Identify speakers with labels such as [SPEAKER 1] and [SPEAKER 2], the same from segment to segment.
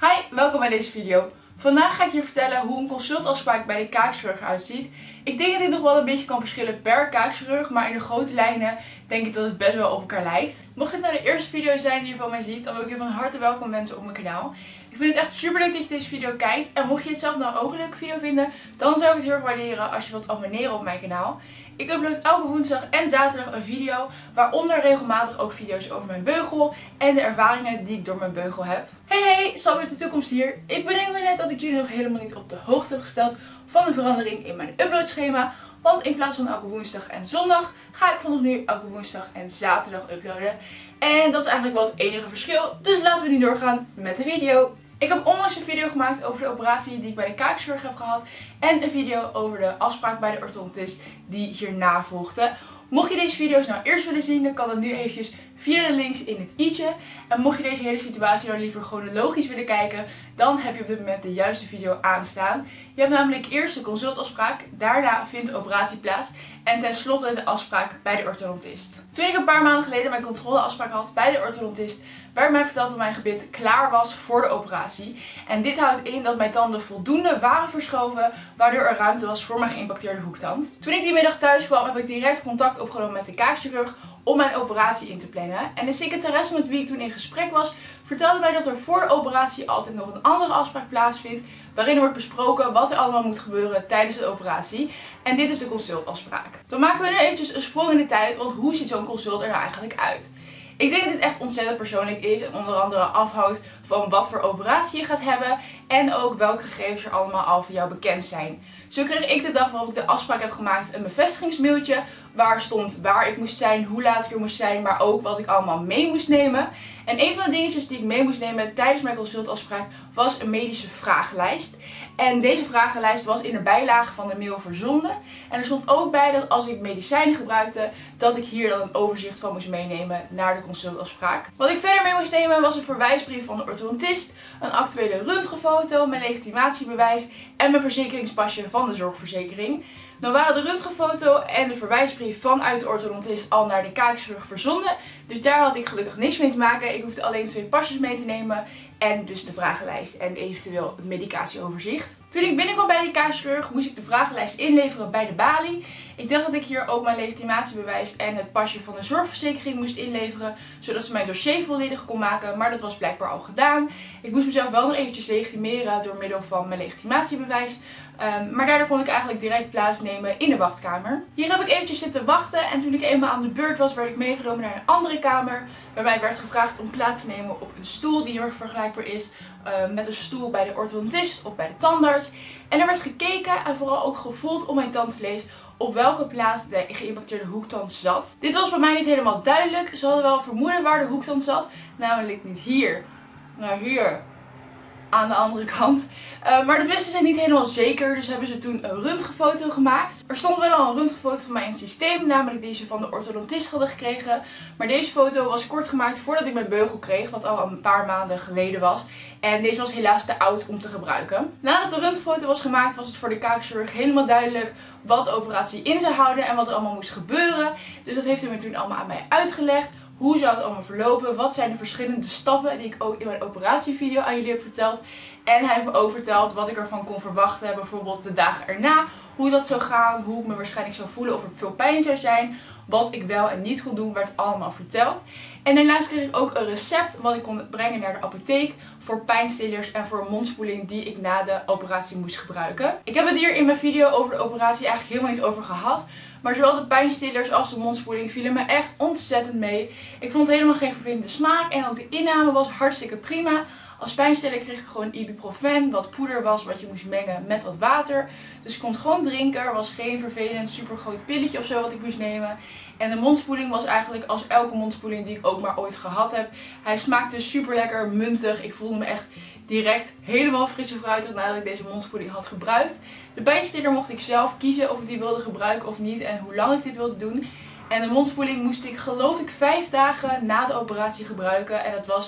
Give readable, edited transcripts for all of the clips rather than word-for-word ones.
[SPEAKER 1] Hi, welkom bij deze video. Vandaag ga ik je vertellen hoe een consultafspraak bij de kaakchirurg eruit ziet. Ik denk dat dit nog wel een beetje kan verschillen per kaakchirurg, maar in de grote lijnen denk ik dat het best wel op elkaar lijkt. Mocht dit nou de eerste video zijn die je van mij ziet, dan wil ik je van harte welkom wensen op mijn kanaal. Ik vind het echt super leuk dat je deze video kijkt en mocht je het zelf nou ook een leuke video vinden, dan zou ik het heel erg waarderen als je wilt abonneren op mijn kanaal. Ik upload elke woensdag en zaterdag een video, waaronder regelmatig ook video's over mijn beugel en de ervaringen die ik door mijn beugel heb. Hey, Sam uit de toekomst hier. Ik bedenk me net dat ik jullie nog helemaal niet op de hoogte heb gesteld van de verandering in mijn uploadschema. Want in plaats van elke woensdag en zondag ga ik vanaf nu elke woensdag en zaterdag uploaden. En dat is eigenlijk wel het enige verschil. Dus laten we nu doorgaan met de video. Ik heb onlangs een video gemaakt over de operatie die ik bij de kaakchirurg heb gehad. En een video over de afspraak bij de orthodontist die hierna volgde. Mocht je deze video's nou eerst willen zien, dan kan dat nu eventjes via de links in het i'tje. En mocht je deze hele situatie nou liever chronologisch willen kijken, dan heb je op dit moment de juiste video aanstaan. Je hebt namelijk eerst de consultafspraak, daarna vindt de operatie plaats en tenslotte de afspraak bij de orthodontist. Toen ik een paar maanden geleden mijn controleafspraak had bij de orthodontist, werd mij verteld dat mijn gebit klaar was voor de operatie. En dit houdt in dat mijn tanden voldoende waren verschoven, waardoor er ruimte was voor mijn geïmpacteerde hoektand. Toen ik die middag thuis kwam, heb ik direct contact opgenomen met de kaakchirurg om mijn operatie in te plannen. En de secretaresse met wie ik toen in gesprek was, vertelde mij dat er voor de operatie altijd nog een andere afspraak plaatsvindt, waarin er wordt besproken wat er allemaal moet gebeuren tijdens de operatie. En dit is de consultafspraak. Dan maken we nu eventjes een sprong in de tijd, want hoe ziet zo'n consult er nou eigenlijk uit? Ik denk dat dit echt ontzettend persoonlijk is en onder andere afhoudt van wat voor operatie je gaat hebben en ook welke gegevens er allemaal al voor jou bekend zijn. Zo kreeg ik de dag waarop ik de afspraak heb gemaakt een bevestigingsmailtje waar stond waar ik moest zijn, hoe laat ik er moest zijn, maar ook wat ik allemaal mee moest nemen. En een van de dingetjes die ik mee moest nemen tijdens mijn consultafspraak was een medische vragenlijst. En deze vragenlijst was in de bijlage van de mail verzonden. En er stond ook bij dat als ik medicijnen gebruikte, dat ik hier dan een overzicht van moest meenemen naar de consultafspraak. Wat ik verder mee moest nemen was een verwijsbrief van de orthodontist, een actuele röntgenfoto, mijn legitimatiebewijs en mijn verzekeringspasje van de zorgverzekering. Dan waren de röntgenfoto en de verwijsbrief vanuit de orthodontist al naar de kaakchirurg verzonden. Dus daar had ik gelukkig niks mee te maken. Ik hoefde alleen 2 pasjes mee te nemen en dus de vragenlijst en eventueel het medicatieoverzicht. Toen ik binnenkwam bij de kaakchirurg moest ik de vragenlijst inleveren bij de balie. Ik dacht dat ik hier ook mijn legitimatiebewijs en het pasje van de zorgverzekering moest inleveren, zodat ze mijn dossier volledig kon maken, maar dat was blijkbaar al gedaan. Ik moest mezelf wel nog eventjes legitimeren door middel van mijn legitimatiebewijs. Maar daardoor kon ik eigenlijk direct plaatsnemen in de wachtkamer. Hier heb ik eventjes zitten wachten en toen ik eenmaal aan de beurt was, werd ik meegenomen naar een andere kamer. Waarbij werd gevraagd om plaats te nemen op een stoel die heel erg vergelijkbaar is met een stoel bij de orthodontist of bij de tandarts. En er werd gekeken en vooral ook gevoeld op mijn tandvlees op welke plaats de geïmpacteerde hoektand zat. Dit was bij mij niet helemaal duidelijk. Ze hadden wel vermoeden waar de hoektand zat, namelijk niet hier, maar hier. Aan de andere kant. Maar dat wisten ze niet helemaal zeker. Dus hebben ze toen een röntgenfoto gemaakt. Er stond wel al een röntgenfoto van mij in het systeem. Namelijk die ze van de orthodontist hadden gekregen. Maar deze foto was kort gemaakt voordat ik mijn beugel kreeg. Wat al een paar maanden geleden was. En deze was helaas te oud om te gebruiken. Nadat de röntgenfoto was gemaakt was het voor de kaakchirurg helemaal duidelijk wat de operatie in zou houden. En wat er allemaal moest gebeuren. Dus dat heeft hij me toen allemaal aan mij uitgelegd. Hoe zou het allemaal verlopen? Wat zijn de verschillende stappen die ik ook in mijn operatievideo aan jullie heb verteld? En hij heeft me ook verteld wat ik ervan kon verwachten. Bijvoorbeeld de dagen erna. Hoe dat zou gaan. Hoe ik me waarschijnlijk zou voelen. Of er veel pijn zou zijn. Wat ik wel en niet kon doen. Werd allemaal verteld. En daarnaast kreeg ik ook een recept wat ik kon brengen naar de apotheek. Voor pijnstillers en voor een mondspoeling die ik na de operatie moest gebruiken. Ik heb het hier in mijn video over de operatie eigenlijk helemaal niet over gehad. Maar zowel de pijnstillers als de mondspoeling vielen me echt ontzettend mee. Ik vond het helemaal geen vervelende smaak en ook de inname was hartstikke prima. Als pijnstiller kreeg ik gewoon ibuprofen, wat poeder was, wat je moest mengen met wat water. Dus ik kon het gewoon drinken. Er was geen vervelend super groot pilletje of zo wat ik moest nemen. En de mondspoeling was eigenlijk als elke mondspoeling die ik ook maar ooit gehad heb. Hij smaakte super lekker, muntig. Ik voelde me echt direct helemaal frisse fruitig nadat ik deze mondspoeling had gebruikt. De pijnstiller mocht ik zelf kiezen of ik die wilde gebruiken of niet en hoe lang ik dit wilde doen. En de mondspoeling moest ik geloof ik 5 dagen na de operatie gebruiken. En dat was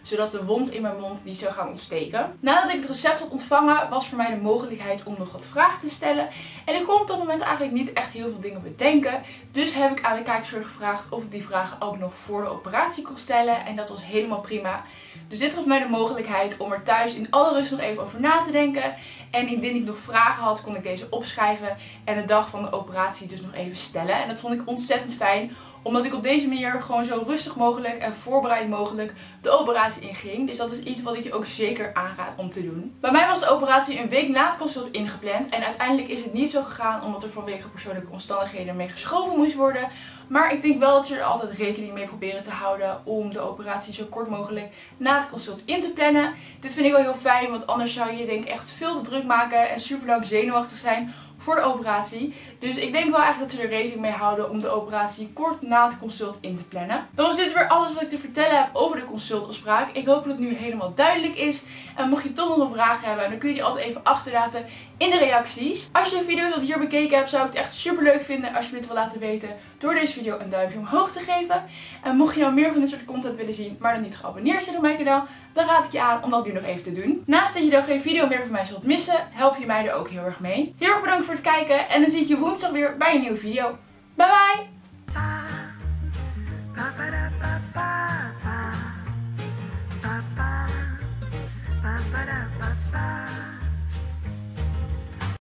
[SPEAKER 1] zodat de wond in mijn mond niet zou gaan ontsteken. Nadat ik het recept had ontvangen, was voor mij de mogelijkheid om nog wat vragen te stellen. En ik kon op dat moment eigenlijk niet echt heel veel dingen bedenken. Dus heb ik aan de kijkster gevraagd of ik die vragen ook nog voor de operatie kon stellen. En dat was helemaal prima. Dus dit gaf mij de mogelijkheid om er thuis in alle rust nog even over na te denken. En indien ik nog vragen had, kon ik deze opschrijven en de dag van de operatie dus nog even stellen. En dat vond ik ontzettend fijn, omdat ik op deze manier gewoon zo rustig mogelijk en voorbereid mogelijk de operatie inging. Dus dat is iets wat ik je ook zeker aanraad om te doen. Bij mij was de operatie een week na het consult ingepland. En uiteindelijk is het niet zo gegaan, omdat er vanwege persoonlijke omstandigheden mee geschoven moest worden. Maar ik denk wel dat ze er altijd rekening mee proberen te houden om de operatie zo kort mogelijk na het consult in te plannen. Dit vind ik wel heel fijn, want anders zou je denk ik echt veel te druk maken en super lang zenuwachtig zijn voor de operatie. Dus ik denk wel eigenlijk dat ze er rekening mee houden om de operatie kort na het consult in te plannen. Dan was dit weer alles wat ik te vertellen heb over de consultafspraak. Ik hoop dat het nu helemaal duidelijk is. En mocht je toch nog een vraag hebben, dan kun je die altijd even achterlaten in de reacties. Als je de video tot hier bekeken hebt, zou ik het echt super leuk vinden als je me dit wil laten weten door deze video een duimpje omhoog te geven. En mocht je nou meer van dit soort content willen zien, maar dan niet geabonneerd zijn op mijn kanaal, dan raad ik je aan om dat nu nog even te doen. Naast dat je dan geen video meer van mij zult missen, help je mij er ook heel erg mee. Heel erg bedankt voor het kijken en dan zie ik je woensdag weer bij een nieuwe video. Bye bye!